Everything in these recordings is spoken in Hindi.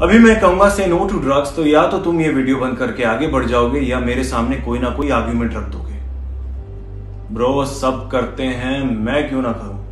अभी मैं कहूंगा से नो टू ड्रग्स, तो या तो तुम ये वीडियो बंद करके आगे बढ़ जाओगे या मेरे सामने कोई ना कोई आर्ग्यूमेंट रख दोगे। ब्रो सब करते हैं, मैं क्यों ना करूं।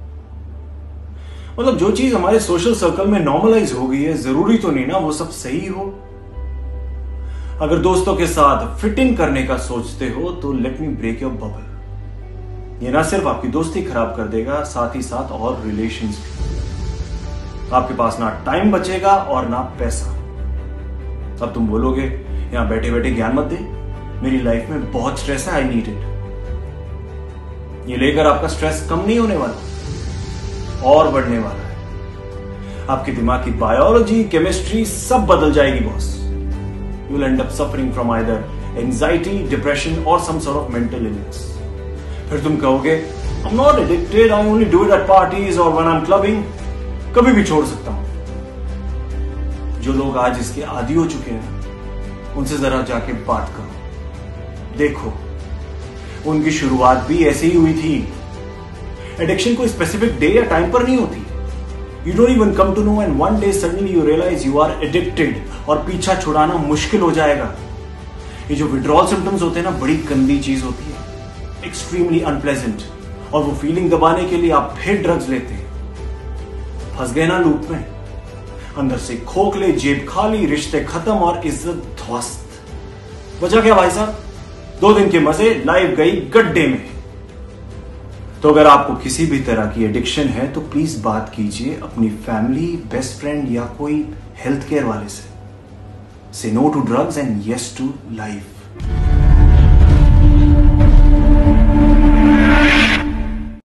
मतलब जो चीज हमारे सोशल सर्कल में नॉर्मलाइज हो गई है, जरूरी तो नहीं ना वो सब सही हो। अगर दोस्तों के साथ फिट इन करने का सोचते हो तो let me break your bubble. ये ना सिर्फ आपकी दोस्ती खराब कर देगा, साथ ही साथ और रिलेशंस भी। आपके पास ना टाइम बचेगा और ना पैसा। अब तुम बोलोगे यहां बैठे बैठे ज्ञान मत दे, मेरी लाइफ में बहुत स्ट्रेस है, आई नीड इट। ये लेकर आपका स्ट्रेस कम नहीं होने वाला और बढ़ने वाला है। आपके दिमाग की बायोलॉजी, केमिस्ट्री सब बदल जाएगी boss. You will end up suffering from either anxiety, depression और some sort of mental illness. फिर तुम कहोगे I am not addicted, I only do it at parties और व्हेन आई एम क्लबिंग। कभी भी छोड़ सकता हूं। जो लोग आज इसके आदी हो चुके हैं उनसे जरा जाके बात करो, देखो उनकी शुरुआत भी ऐसे ही हुई थी। एडिक्शन कोई स्पेसिफिक डे या टाइम पर नहीं होती। You don't even come to know and one day suddenly you realise you are addicted और पीछा छुड़ाना मुश्किल हो जाएगा। ये जो विड्रॉल सिम्टम्स होते हैं ना, बड़ी गंदी चीज होती है, एक्सट्रीमली अनप्लेजेंट। और वो फीलिंग दबाने के लिए आप फिर ड्रग्स लेते हैं। फंस गए ना लूप में, अंदर से खोखले, जेब खाली, रिश्ते खत्म और इज्जत ध्वस्त। वजह क्या भाई साहब? 2 दिन के मजे, लाइफ गई गड्ढे में। तो अगर आपको किसी भी तरह की एडिक्शन है तो प्लीज बात कीजिए अपनी फैमिली, बेस्ट फ्रेंड या कोई हेल्थ केयर वाले से। Say no to drugs and yes to life.